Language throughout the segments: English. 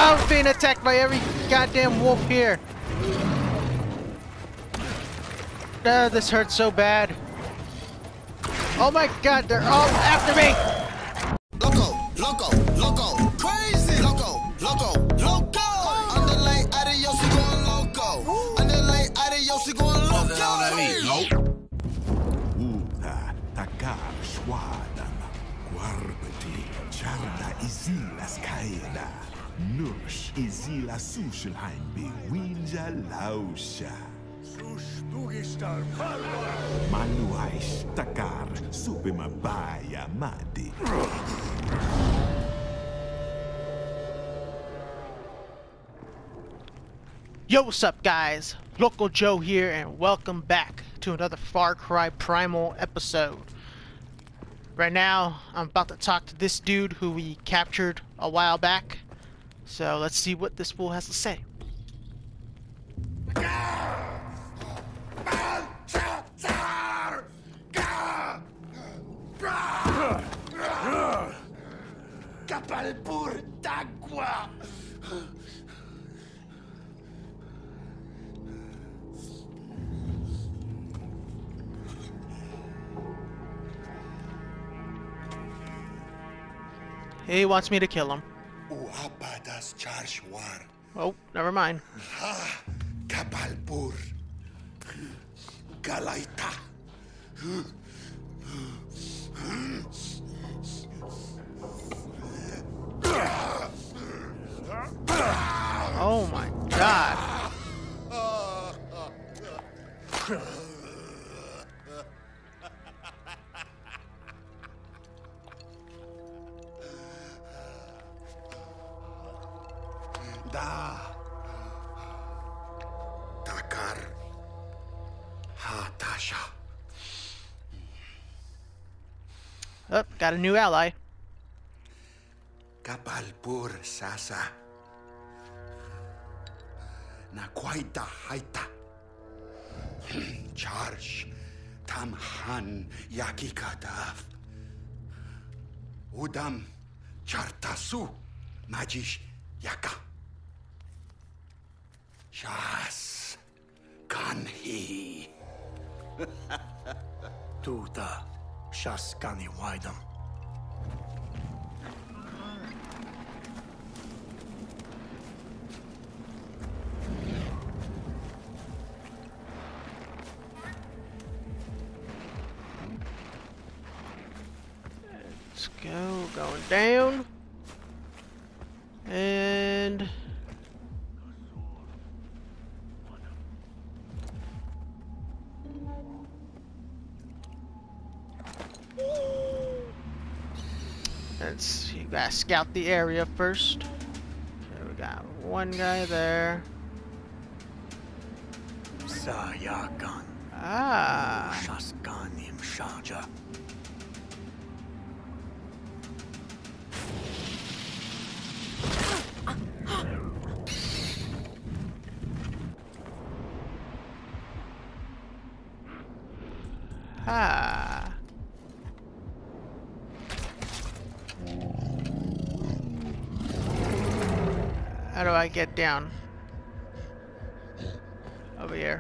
I'm being attacked by every goddamn wolf here. This hurts so bad. Oh my god, they're all after me! Loco, loco, loco, crazy, loco, loco, loco. Underlay, adios, you going loco. Underlay, adios, you going loco. Uta, takar, shwadan, guarbati, charda, izilas kaida, nush, izila sushelheim, bewinja lausha. Manuais, takar, supimabaya, madi. Yo, what's up guys? Local Joe here and welcome back to another Far Cry Primal episode. Right now, I'm about to talk to this dude who we captured a while back. So let's see what this fool has to say. Capalpur d'agua. He wants me to kill him. Uapadas charshwar. Oh, never mind. Ha, Capalpur. Galaita. Oh my god. Da. Takar. Ha, Tasha. Oh, got a new ally. Kapalpur Sasa. Nakwaita Haita. Charge Tamhan Yakikadaf. Udam Chartasu Majish Yaka. Shas Kanhi. Tuta Shaskani Waidam. Let's go, going down. And let's see, you gotta scout the area first. Okay, we got one guy there. Sayakan Ah, Shaskanim Shaja. ah. How do I get down? Over here.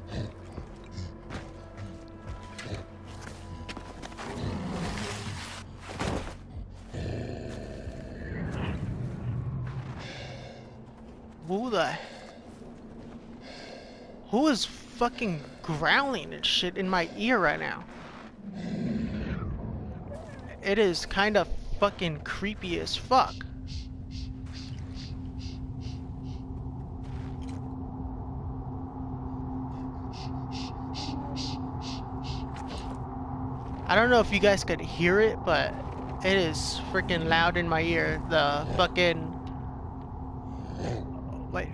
Who is fucking growling and shit in my ear right now? It is kind of fucking creepy as fuck. I don't know if you guys could hear it, but it is freaking loud in my ear. The fucking... Wait.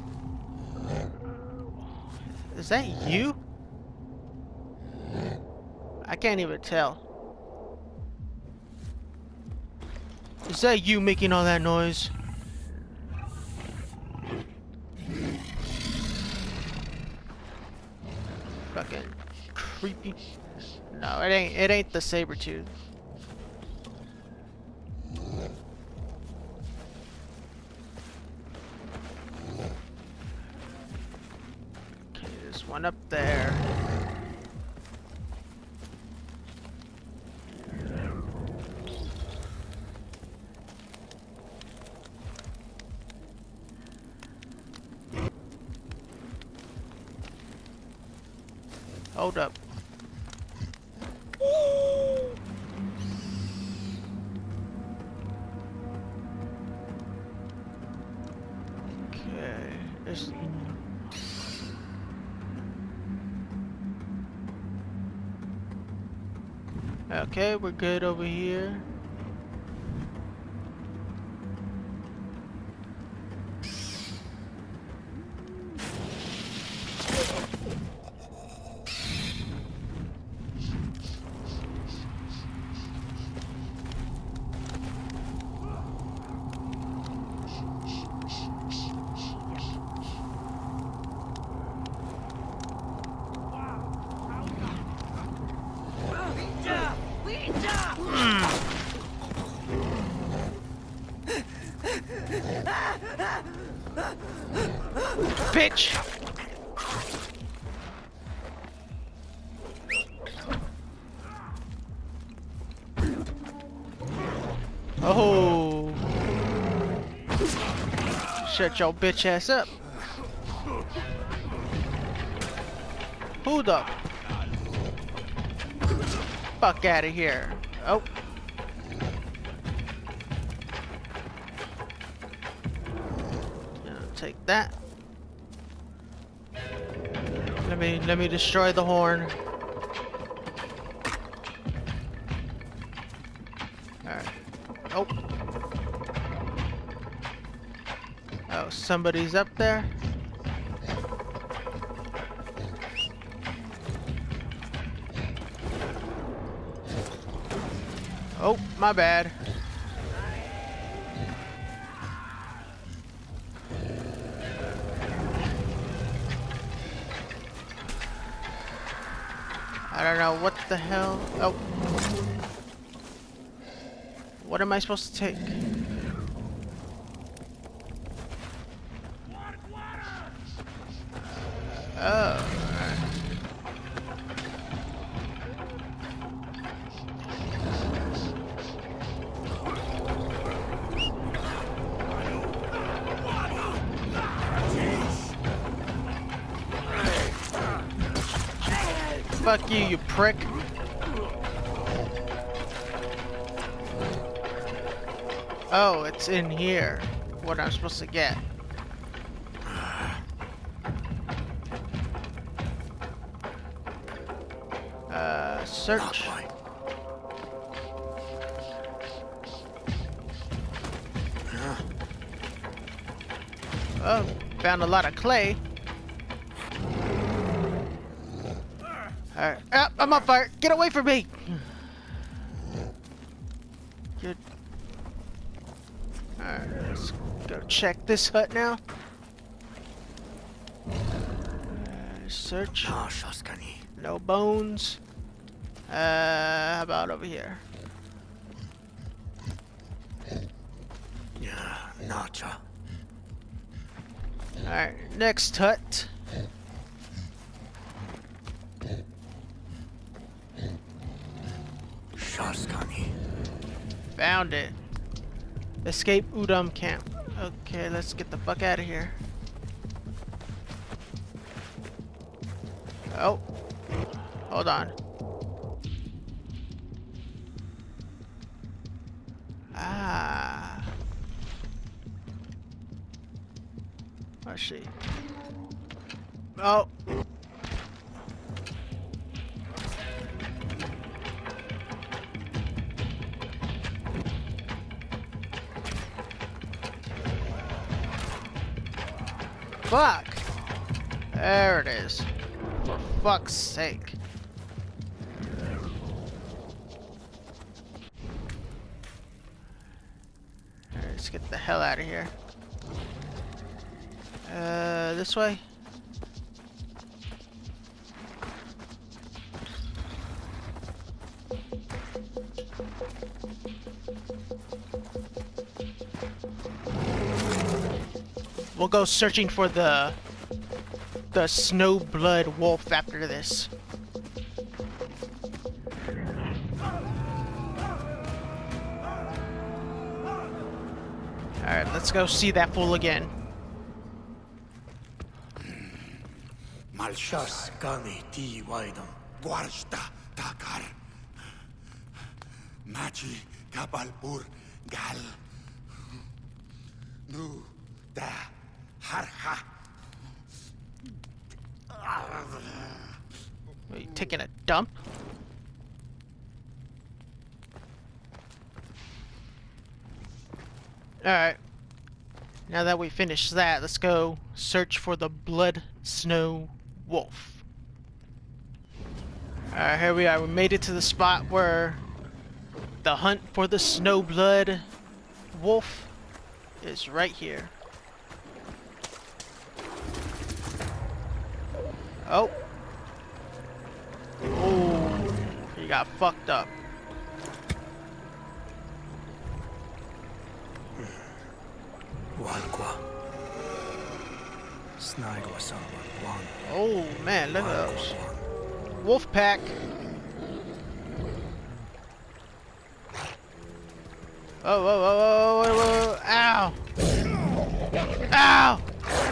Is that you? I can't even tell. Is that you making all that noise? Fucking creepy. No, it ain't. It ain't the saber-tooth. One up there. Hold up. Okay. There's... Okay, we're good over here. Bitch! Oh! Shut your bitch ass up! Who the fuck out of here? Oh! Take that. Let me destroy the horn. Alright. Oh. Oh, somebody's up there. Oh, my bad. I don't know what the hell. Oh. What am I supposed to take? Oh. Fuck you, you prick. Oh, it's in here. What I'm supposed to get. Search. Oh, found a lot of clay. Alright. Oh, I'm on fire. Get away from me. Good. Alright, let's go check this hut now. Search. No bones. How about over here? Yeah, Nacha. Alright, next hut. Shaskani. Found it. Escape Udam camp. Okay, let's get the fuck out of here. Oh. Hold on. Ah. Let's see. Oh. Fuck. There it is. For fuck's sake. Alright, let's get the hell out of here. This way? We'll go searching for the the snow blood wolf after this. Alright, let's go see that fool again. Shas Gani Ti Waidam. Guarda takar. Machi kapalpur gal. Nu da harha. Are you taking a dump? Alright. Now that we finished that, let's go search for the blood snow wolf. Alright, here we are. We made it to the spot where the hunt for the snow blood wolf is right here. Oh. Oh, he got fucked up. Walqua. Snagwa Sawa. One. Oh man, look at those. Wolf pack. Oh, whoa, whoa, whoa, whoa, whoa. Ow! Ow!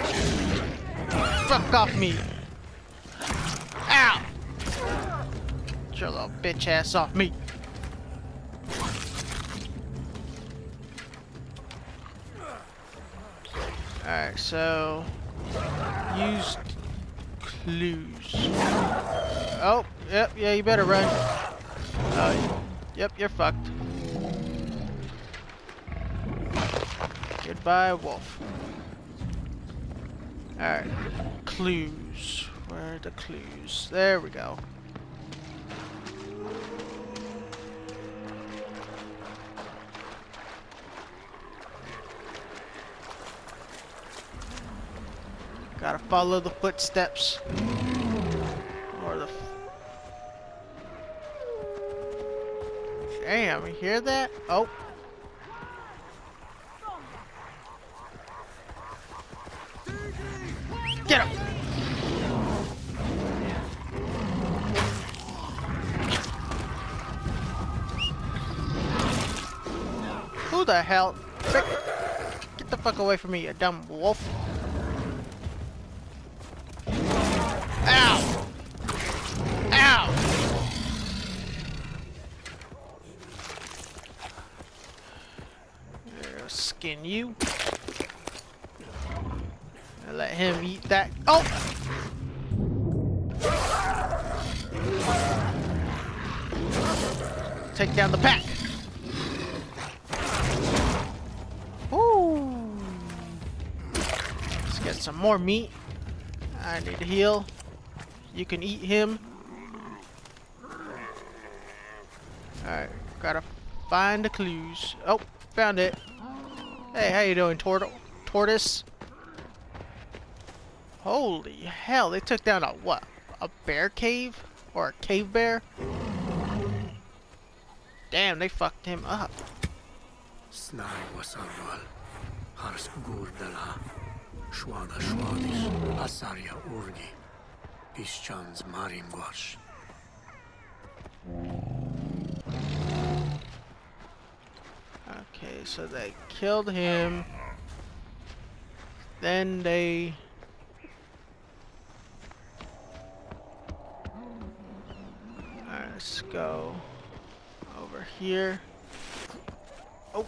Fuck off me! Ow! Get your little bitch ass off me! Alright, so use clues. Oh, yep, yeah, you better run. Yep, you're fucked. Goodbye, wolf. Alright, clues. Where are the clues? There we go. Gotta follow the footsteps. Or the... Damn, you hear that? Oh. Get him! Who the hell? Frick. Get the fuck away from me, you dumb wolf. Ow! Ow! I'll skin you. I'll let him eat that. Oh! Take down the pack. Woo! Let's get some more meat. I need to heal. You can eat him. Alright, gotta find the clues. Oh, found it. Hey, how you doing, tortoise? Holy hell, they took down a what? A bear cave? Or a cave bear? Damn, they fucked him up. Snagwa Sarval. Hars Gurdala. Shwada Shwadis. Asarya Urgi. Pischans Marim Gwash. Okay, so they killed him. Then they... Alright, let's go over here. Oh!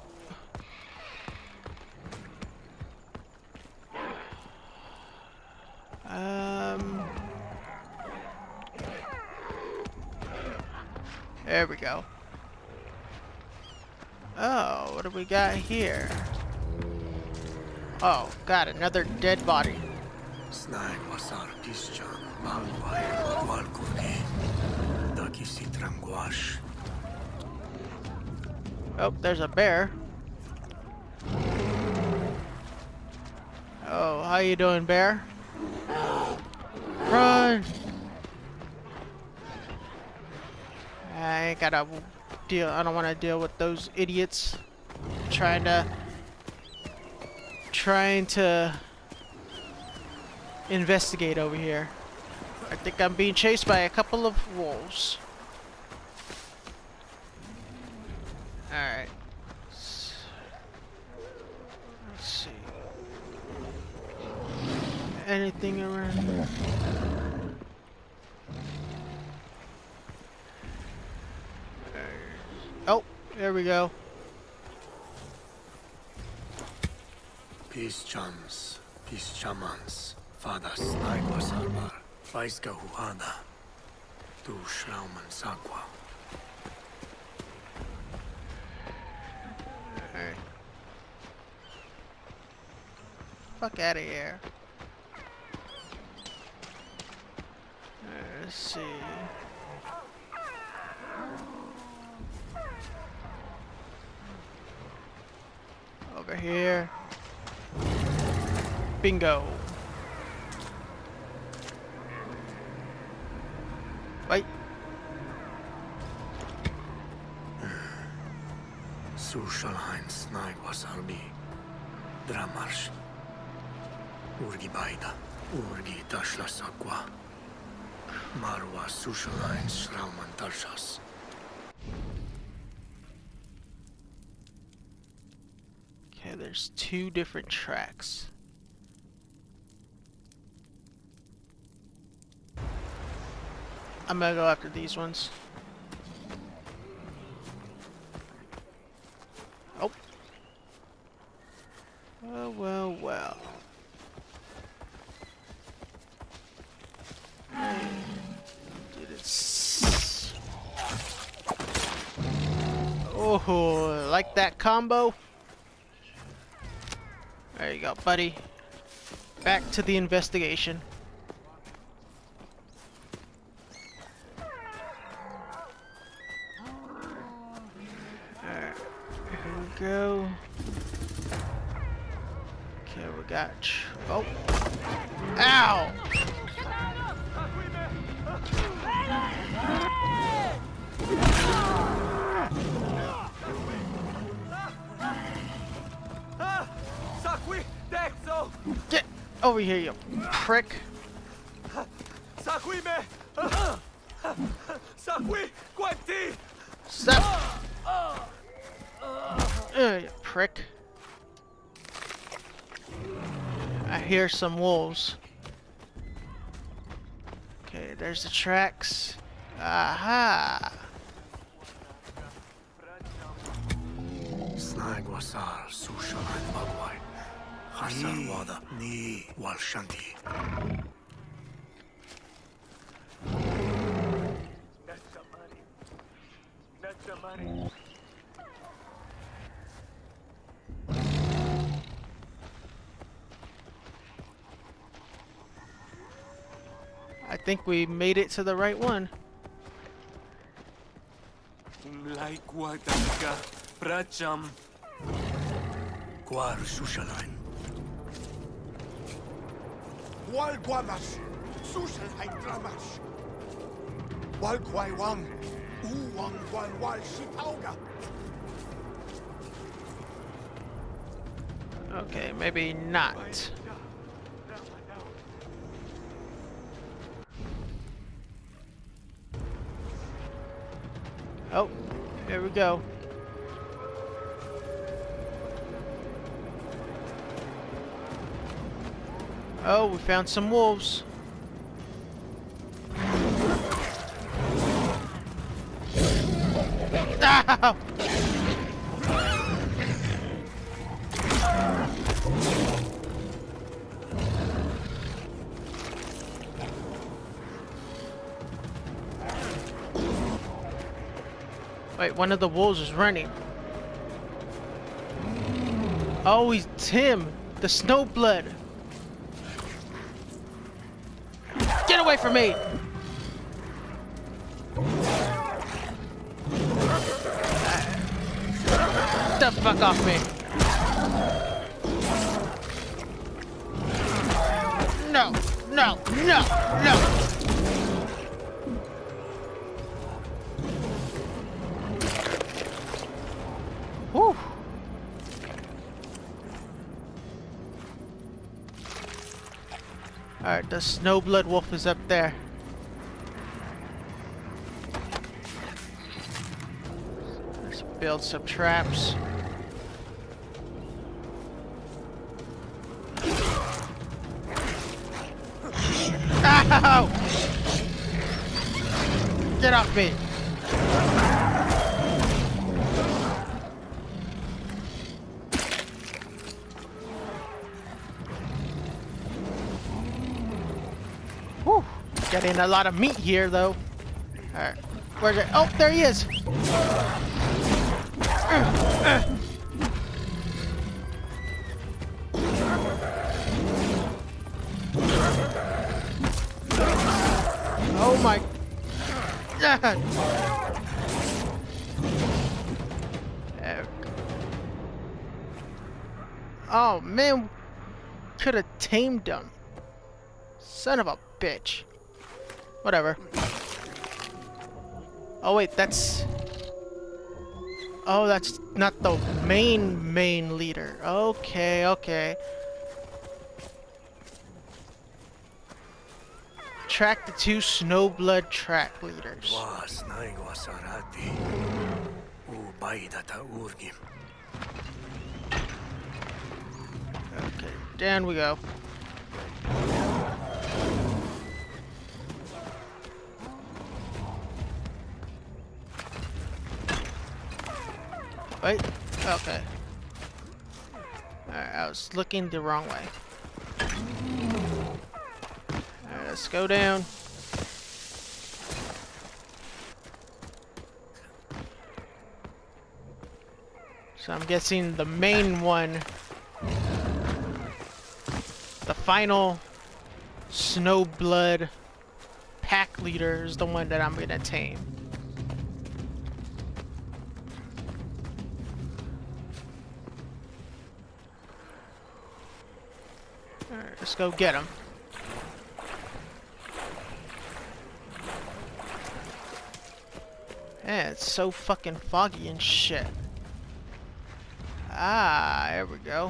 There we go. Oh, what do we got here? Oh, got another dead body. Snagwa Sar Pischan. Malwai. Walkurgi. Daki Sitram Gwash. Oh, there's a bear. Oh, how you doing, bear? Run! I ain't gotta deal. I don't want to deal with those idiots trying to investigate over here. I think I'm being chased by a couple of wolves. Alright. Let's see. Anything around here? Oh, there we go. Peace chums, peace chamans, fadas naigua salvar, faisga huada, tu shrauman sagwa. Alright. Fuck out of here. Let's see. Over here. Bingo. Wait. Sushalhain snaigwa salbi, dramarsh. Urgi baida, urgi tashla sagwa. Marwa sushalhain shrauman tarshas. Okay, there's two different tracks. I'm gonna go after these ones. Oh. Well, well, well. Did it oh, like that combo? There you go, buddy. Back to the investigation. Alright, here we go. Okay, we got. Oh! Ow! Get over here, you prick! Stop! You prick! I hear some wolves. Okay, there's the tracks. Aha! Snaigwa sar sushalhain bagwai. Hasar wada ni walshanti. I think we made it to the right one. Laikua daga pracham. Gwar sushalhain. Wal guamash, Sushalhain dramash. Wal kwaiwang, uwang wal shitauga. Okay, maybe not. Oh, here we go. Oh, we found some wolves. Ow! Wait, one of the wolves is running. Oh, he's Tim, the Snowblood. Get away from me! Get the fuck off me! No, no, no, no! Whew. Alright, the Snowblood Wolf is up there. Let's build some traps. Ow! Get off me! Whew! Getting a lot of meat here, though. Alright, where's it? Oh, there he is! Oh my God! Oh man, could have tamed him. Son of a bitch. Whatever. Oh wait, that's... Oh, that's not the main leader. Okay, okay. Track the 2 Snowblood track leaders. Okay, down we go. Wait, okay. Alright, I was looking the wrong way. Alright, let's go down. So I'm guessing the main one, the final Snowblood pack leader, is the one that I'm gonna tame. Alright, let's go get him. Man, it's so fucking foggy and shit. Ah, there we go.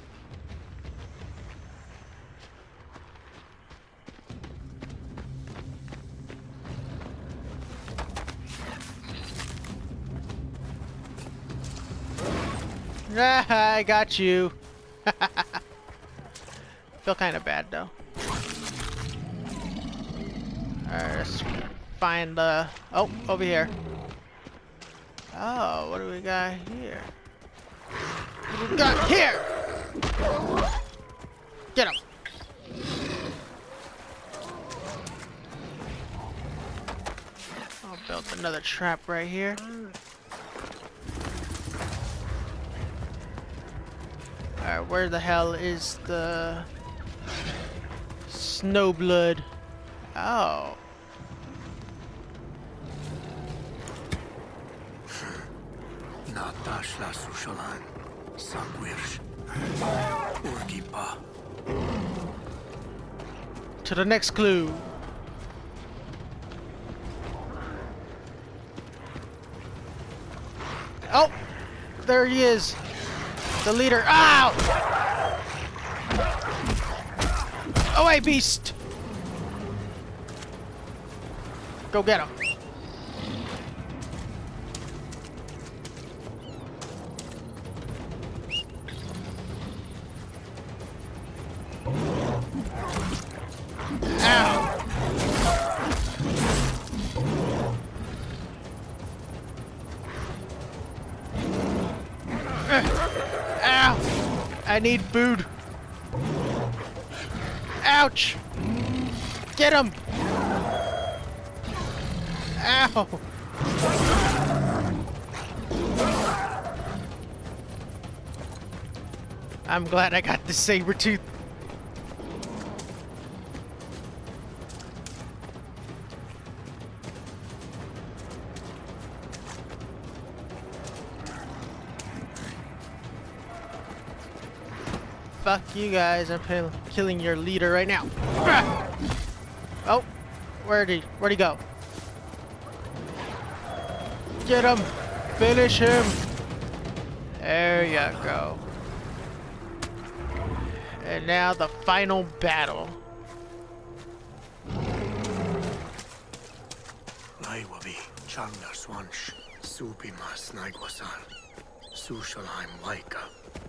Ah, I got you. Feel kind of bad though. Alright, let's find the... Oh, over here. Oh, what do we got here? What do we got here? Get him. I'll build another trap right here. Alright, where the hell is the Snowblood? Oh. To the next clue. Oh, there he is. The leader. Ow! Away, beast! Go get him. Ow! Ow! I need food. Ouch! Get him! Ow! I'm glad I got the saber tooth. Fuck you guys, I'm killing your leader right now. Oh, where'd he go? Get him! Finish him! There you go. And now the final battle. Chalna Swansh, Supima Snaigwasar, Sushalheim Waika.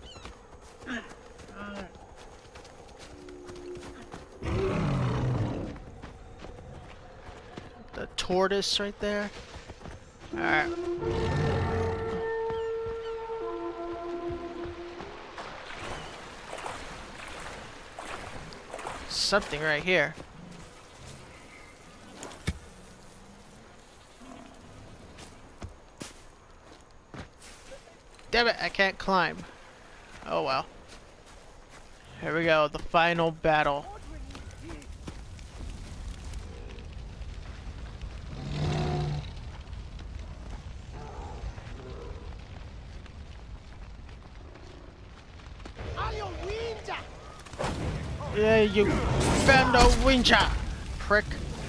The tortoise right there. Alright. Something right here. Damn it, I can't climb. Oh well. Here we go, the final battle. Yeah, you Fendo Wincha, prick.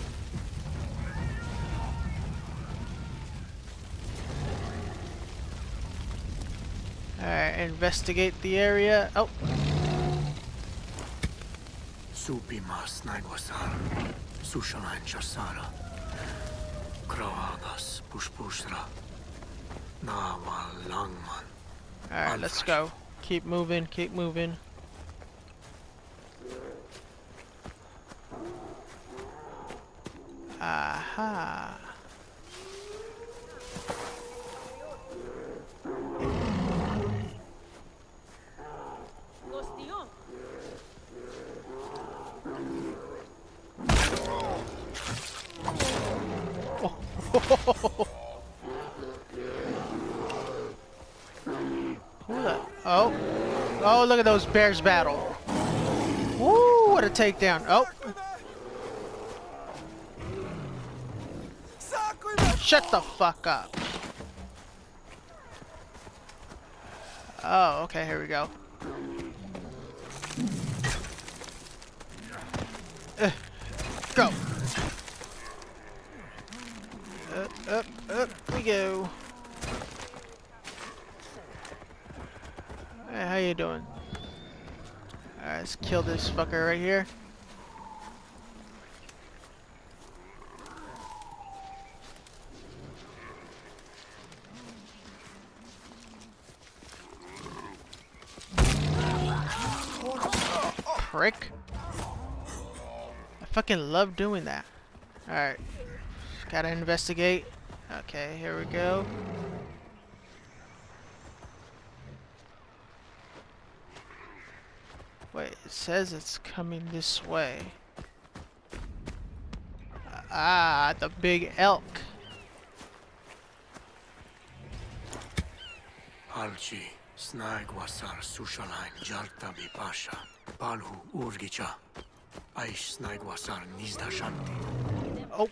Alright, investigate the area. Oh. Supima Snaigwasar, Sushalheim Chasara, Krawagas Pushpushra, Nawa Langman. Alright, let's go. Keep moving, keep moving. Aha. Oh. Oh, look at those bears battle. Woo, what a takedown. Oh. Shut the fuck up. Oh, okay, here we go. Go. Up we go. Hey, how you doing? Alright, let's kill this fucker right here. Prick. I fucking love doing that. Alright. Gotta investigate. Okay, here we go. Wait, it says it's coming this way. Ah, the big elk. Alchi, Snaigwasar, Sushalheim, Jarta Bipasha, Palhu Urgicha, Aish Snaigwasar, Nizda Shanti. Oh.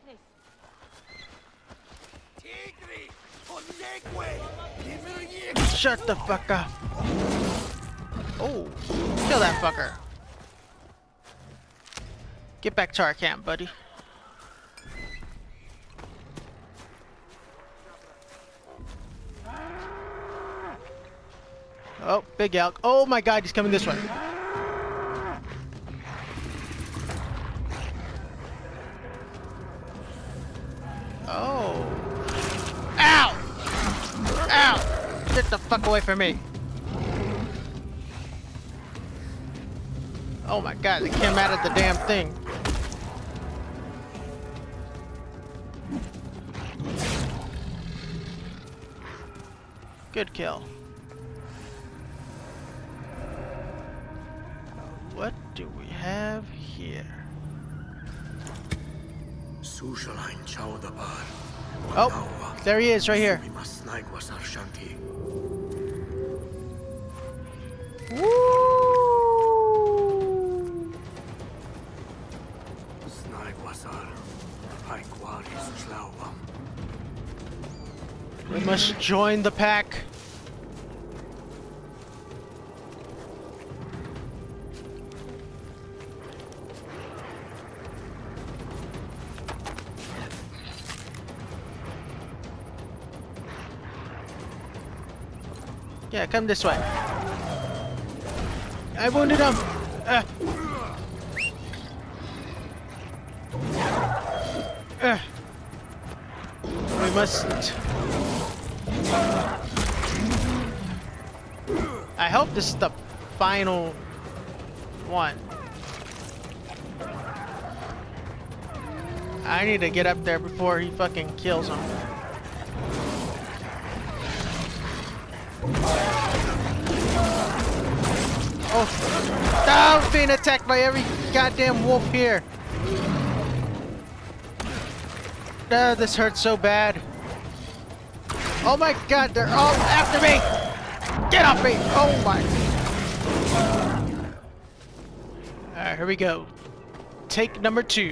Shut the fuck up. Oh, kill that fucker. Get back to our camp, buddy. Oh, big elk. Oh my god, he's coming this way. Oh. Ow! Ow! Get the fuck away from me. Oh my god, they came out of the damn thing. Good kill. What do we have here? Sushalheim Chowdabar. Oh, there he is, right here. Snaigwasar Shanti. Woo! Snaigwasar, Aikwaris Chlauam. We must join the pack. Yeah, come this way. I wounded him. We must... I hope this is the final one. I need to get up there before he fucking kills him. Oh, I'm being attacked by every goddamn wolf here. This hurts so bad. Oh my god, they're all after me! Get off me! Oh my. Alright, here we go. Take number 2.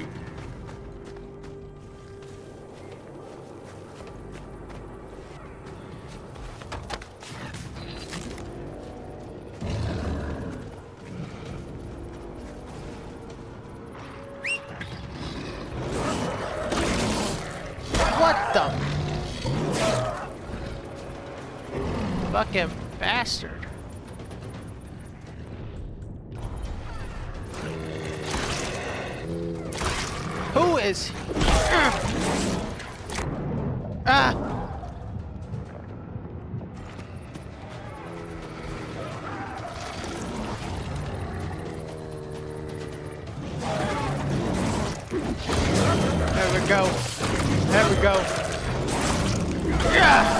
What the fucking bastard. Who is... Ah! There we go. There we go. Yeah!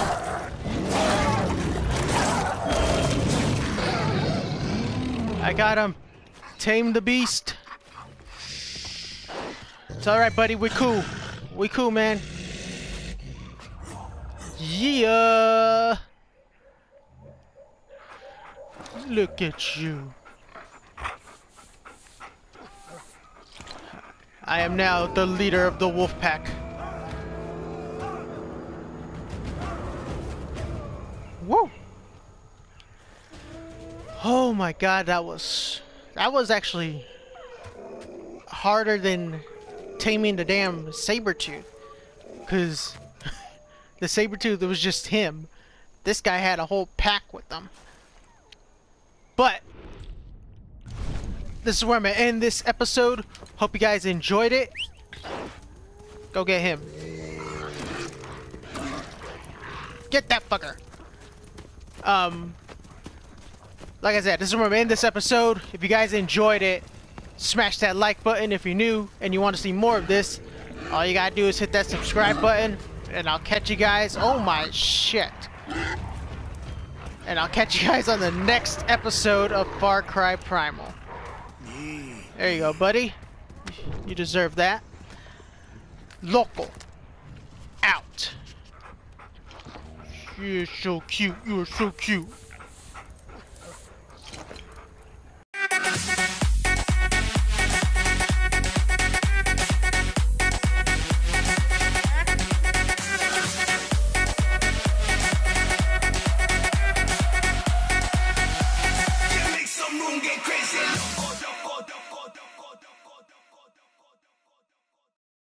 I got him. Tame the beast. It's alright, buddy. We cool. We cool, man. Yeah! Look at you. I am now the leader of the wolf pack. Woo! Oh my god, that was actually harder than taming the damn Sabertooth. Cause the Sabertooth, it was just him. This guy had a whole pack with them. But this is where I'm gonna end this episode. Hope you guys enjoyed it. Go get him. Get that fucker. Like I said, this is where I'm gonna end this episode. If you guys enjoyed it, smash that like button. If you're new and you want to see more of this, all you gotta do is hit that subscribe button, and I'll catch you guys. Oh my shit. And I'll catch you guys on the next episode of Far Cry Primal. There you go, buddy. You deserve that. Local. Out. You're so cute. You're so cute.